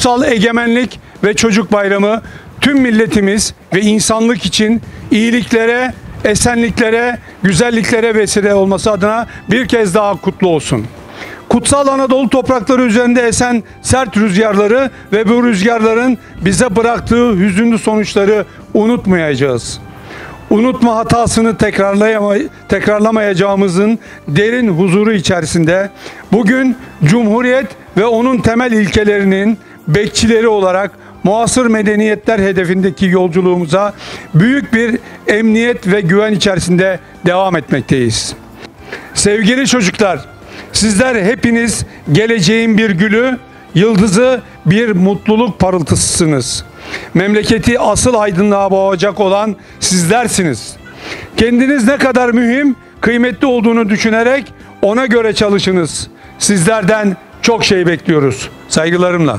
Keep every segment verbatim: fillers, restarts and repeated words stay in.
Ulusal Egemenlik ve Çocuk Bayramı tüm milletimiz ve insanlık için iyiliklere, esenliklere, güzelliklere vesile olması adına bir kez daha kutlu olsun. Kutsal Anadolu toprakları üzerinde esen sert rüzgarları ve bu rüzgarların bize bıraktığı hüzünlü sonuçları unutmayacağız. Unutma hatasını tekrarlamayacağımızın derin huzuru içerisinde bugün Cumhuriyet ve onun temel ilkelerinin bekçileri olarak muasır medeniyetler hedefindeki yolculuğumuza büyük bir emniyet ve güven içerisinde devam etmekteyiz. Sevgili çocuklar, sizler hepiniz geleceğin bir gülü, yıldızı, bir mutluluk parıltısısınız. Memleketi asıl aydınlığa boğacak olan sizlersiniz. Kendiniz ne kadar mühim, kıymetli olduğunu düşünerek ona göre çalışınız. Sizlerden çok şey bekliyoruz. Saygılarımla.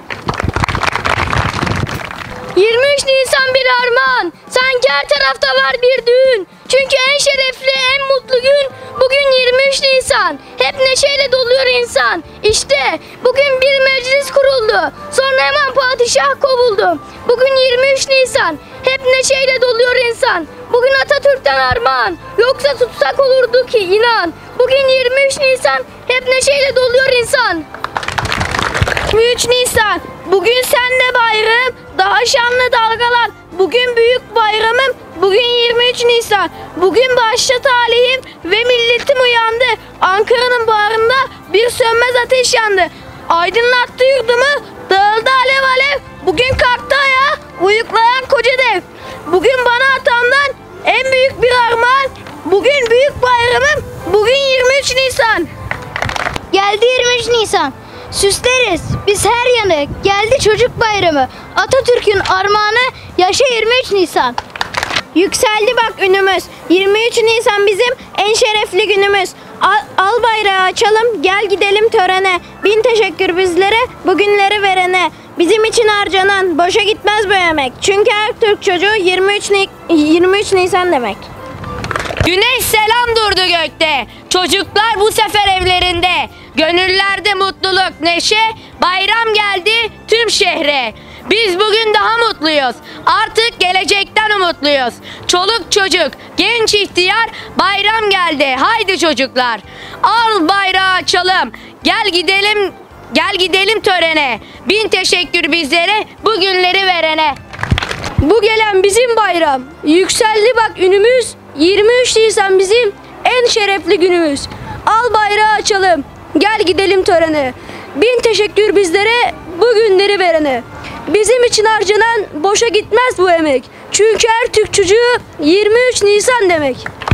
yirmi üç Nisan bir armağan, sanki her tarafta var bir düğün. Çünkü en şerefli, en mutlu gün bugün yirmi üç Nisan. Hep neşeyle doluyor insan. İşte bugün bir meclis kuruldu, sonra hemen padişah kovuldu. Bugün yirmi üç Nisan, hep neşeyle doluyor insan. Bugün Atatürk'ten armağan, yoksa tutsak olurdu ki inan. Bugün yirmi üç Nisan, hep neşeyle doluyor insan. yirmi üç Nisan, bugün senle bayram, daha şanlı dalgalar. Bugün büyük bayramım, bugün yirmi üç Nisan. Bugün başta talihim ve milletim uyandı. Ankara'nın bağrında bir sönmez ateş yandı. Aydınlattı yurdumu, dağıldı alev alev. Bugün kalktı ayağa, uyuklayan koca dev. Bugün bana atamdan en büyük bir armağan. Bugün büyük bayramım, bugün yirmi üç Nisan. Geldi yirmi üç Nisan. Süsleriz biz her yanı, geldi çocuk bayramı. Atatürk'ün armağanı, yaşa yirmi üç Nisan. Yükseldi bak ünümüz, yirmi üç Nisan bizim en şerefli günümüz. Al, al bayrağı açalım, gel gidelim törene. Bin teşekkür bizlere, bugünleri verene. Bizim için harcanan, boşa gitmez bu emek. Çünkü her Türk çocuğu yirmi üç Nisan demek. Güneş selam durdu gökte, çocuklar bu sefer evlerinde. Gönüllerde mutluluk, neşe, bayram geldi tüm şehre. Biz bugün daha mutluyuz, artık gelecekten umutluyuz. Çoluk çocuk, genç ihtiyar, bayram geldi, haydi çocuklar. Al bayrağı açalım, gel gidelim, gel gidelim törene. Bin teşekkür bizlere, bu günleri verene. Bu gelen bizim bayram, yükseldi bak ünümüz. yirmi üç Nisan bizim en şerefli günümüz. Al bayrağı açalım, gel gidelim törene. Bin teşekkür bizlere, bu günleri verene. Bizim için harcanan, boşa gitmez bu emek. Çünkü her Türk çocuğu yirmi üç Nisan demek.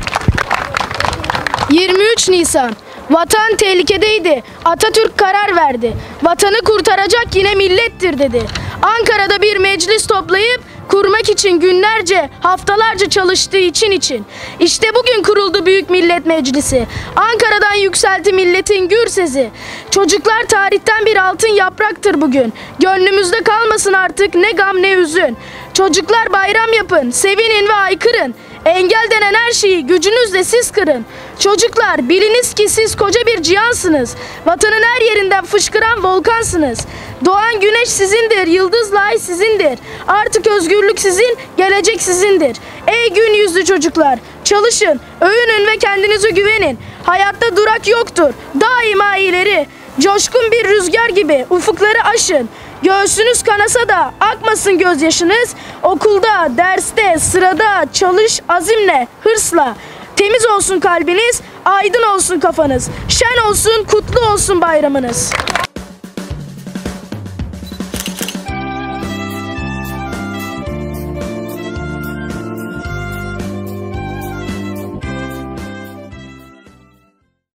yirmi üç Nisan. Vatan tehlikedeydi. Atatürk karar verdi. Vatanı kurtaracak yine millettir dedi. Ankara'da bir meclis toplayıp kurmak için günlerce, haftalarca çalıştığı için için. İşte bugün kuruldu Büyük Millet Meclisi. Ankara'dan yükseldi milletin gür sesi. Çocuklar tarihten bir altın yapraktır bugün. Gönlümüzde kalmasın artık ne gam ne hüzün. Çocuklar bayram yapın, sevinin ve aykırın. Engel denen her şeyi gücünüzle siz kırın. Çocuklar biliniz ki siz koca bir cihansınız. Vatanın her yerinden fışkıran volkansınız. Doğan güneş sizindir, yıldızla ay sizindir. Artık özgürlük sizin, gelecek sizindir. Ey gün yüzlü çocuklar, çalışın, övünün ve kendinize güvenin. Hayatta durak yoktur, daima ileri. Coşkun bir rüzgar gibi ufukları aşın. Göğsünüz kanasa da akmasın gözyaşınız. Okulda, derste, sırada çalış azimle, hırsla. Temiz olsun kalbiniz, aydın olsun kafanız. Şen olsun, kutlu olsun bayramınız.